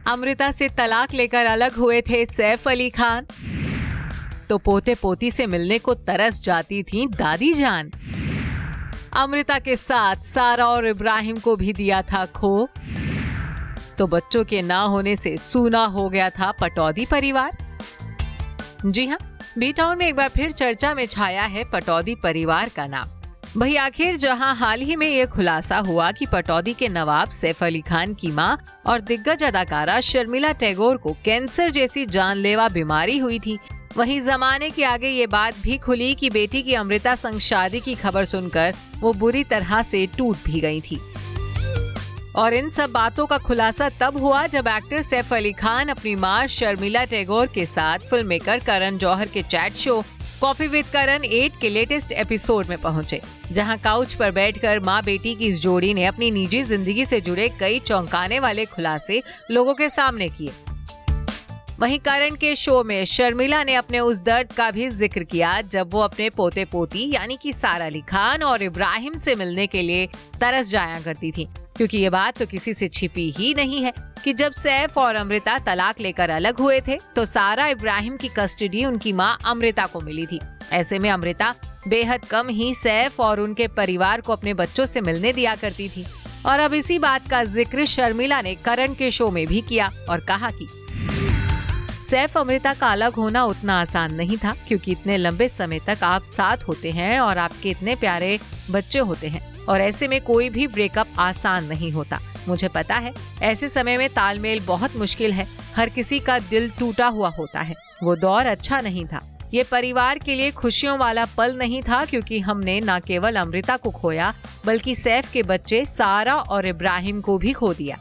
अमृता से तलाक लेकर अलग हुए थे सैफ अली खान, तो पोते पोती से मिलने को तरस जाती थी दादी जान। अमृता के साथ सारा और इब्राहिम को भी दिया था खो, तो बच्चों के ना होने से सूना हो गया था पटौदी परिवार। जी हाँ, बी टाउन में एक बार फिर चर्चा में छाया है पटौदी परिवार का नाम। भाई आखिर जहां हाल ही में यह खुलासा हुआ कि पटौदी के नवाब सैफ अली खान की मां और दिग्गज अदाकारा शर्मिला टैगोर को कैंसर जैसी जानलेवा बीमारी हुई थी, वहीं जमाने के आगे ये बात भी खुली कि बेटी की अमृता संग शादी की खबर सुनकर वो बुरी तरह से टूट भी गई थी। और इन सब बातों का खुलासा तब हुआ जब एक्टर सैफ अली खान अपनी मां शर्मिला टैगोर के साथ फिल्म मेकर करण जौहर के chat show coffee with Karan 8 के लेटेस्ट एपिसोड में पहुंचे, जहां काउच पर बैठकर मां बेटी की इस जोड़ी ने अपनी निजी जिंदगी से जुड़े कई चौंकाने वाले खुलासे लोगों के सामने किए। वहीं करण के शो में शर्मिला ने अपने उस दर्द का भी जिक्र किया जब वो अपने पोते पोती यानी कि सारा अली खान और इब्राहिम से मिलने के लिए तरस जाया करती थी, क्योंकि ये बात तो किसी से छिपी ही नहीं है कि जब सैफ और अमृता तलाक लेकर अलग हुए थे तो सारा इब्राहिम की कस्टडी उनकी मां अमृता को मिली थी। ऐसे में अमृता बेहद कम ही सैफ और उनके परिवार को अपने बच्चों से मिलने दिया करती थी। और अब इसी बात का जिक्र शर्मिला ने करण के शो में भी किया और कहा कि सैफ अमृता का अलग होना उतना आसान नहीं था, क्योंकि इतने लंबे समय तक आप साथ होते हैं और आपके इतने प्यारे बच्चे होते हैं, और ऐसे में कोई भी ब्रेकअप आसान नहीं होता। मुझे पता है ऐसे समय में तालमेल बहुत मुश्किल है, हर किसी का दिल टूटा हुआ होता है। वो दौर अच्छा नहीं था, ये परिवार के लिए खुशियों वाला पल नहीं था, क्योंकि हमने न केवल अमृता को खोया बल्कि सैफ के बच्चे सारा और इब्राहिम को भी खो दिया।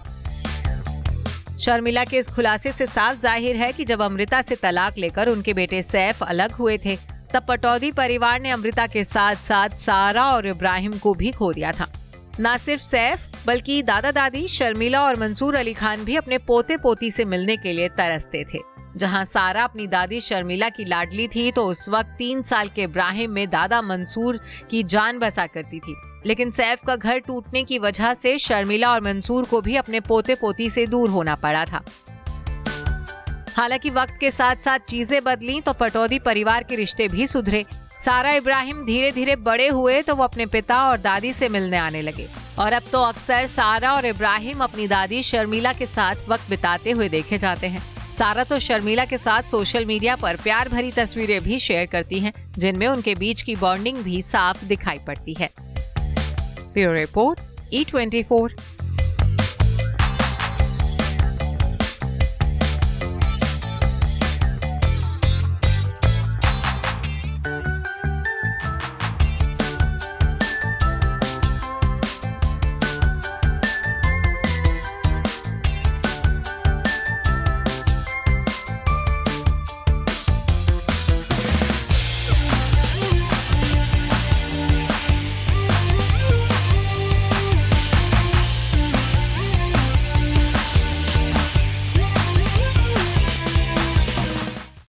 शर्मिला के इस खुलासे से साफ जाहिर है कि जब अमृता से तलाक लेकर उनके बेटे सैफ अलग हुए थे तब पटौदी परिवार ने अमृता के साथ साथ सारा और इब्राहिम को भी खो दिया था। न सिर्फ सैफ बल्कि दादा दादी शर्मिला और मंसूर अली खान भी अपने पोते पोती से मिलने के लिए तरसते थे। जहां सारा अपनी दादी शर्मिला की लाडली थी तो उस वक्त 3 साल के इब्राहिम में दादा मंसूर की जान बसा करती थी। लेकिन सैफ का घर टूटने की वजह से शर्मिला और मंसूर को भी अपने पोते पोती से दूर होना पड़ा था। हालांकि वक्त के साथ साथ चीजें बदली तो पटौदी परिवार के रिश्ते भी सुधरे। सारा इब्राहिम धीरे धीरे बड़े हुए तो वो अपने पिता और दादी से मिलने आने लगे, और अब तो अक्सर सारा और इब्राहिम अपनी दादी शर्मिला के साथ वक्त बिताते हुए देखे जाते हैं। सारा तो शर्मिला के साथ सोशल मीडिया पर प्यार भरी तस्वीरें भी शेयर करती हैं, जिनमें उनके बीच की बॉन्डिंग भी साफ दिखाई पड़ती है। Bureau report E24।